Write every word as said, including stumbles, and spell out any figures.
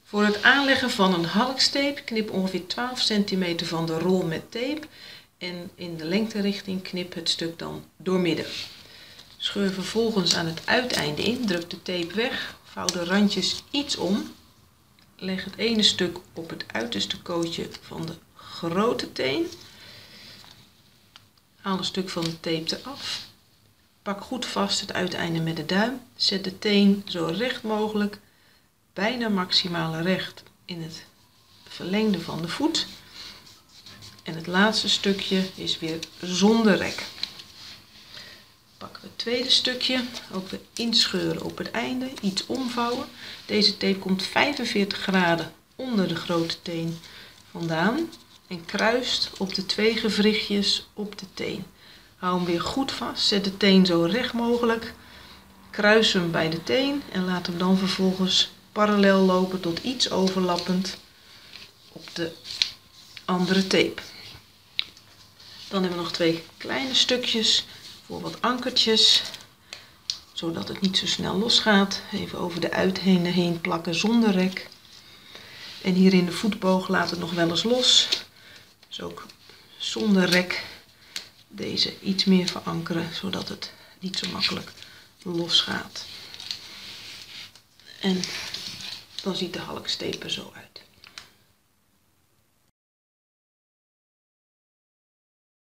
Voor het aanleggen van een halkstape knip ongeveer twaalf centimeter van de rol met tape en in de lengterichting knip het stuk dan doormidden. Scheur vervolgens aan het uiteinde in, druk de tape weg, vouw de randjes iets om. Leg het ene stuk op het uiterste kootje van de grote teen. Haal een stuk van de tape eraf. Pak goed vast het uiteinde met de duim. Zet de teen zo recht mogelijk, bijna maximaal recht in het verlengde van de voet. En het laatste stukje is weer zonder rek. Pakken we het tweede stukje, ook weer inscheuren op het einde, iets omvouwen. Deze tape komt vijfenveertig graden onder de grote teen vandaan en kruist op de twee gewrichtjes op de teen. Hou hem weer goed vast, zet de teen zo recht mogelijk, kruis hem bij de teen en laat hem dan vervolgens parallel lopen tot iets overlappend op de andere tape. Dan hebben we nog twee kleine stukjes voor wat ankertjes, zodat het niet zo snel losgaat. Even over de uiteinden heen plakken zonder rek. En hier in de voetboog laat het nog wel eens los. Dus ook zonder rek deze iets meer verankeren, zodat het niet zo makkelijk losgaat. En dan ziet de halkstape er zo uit.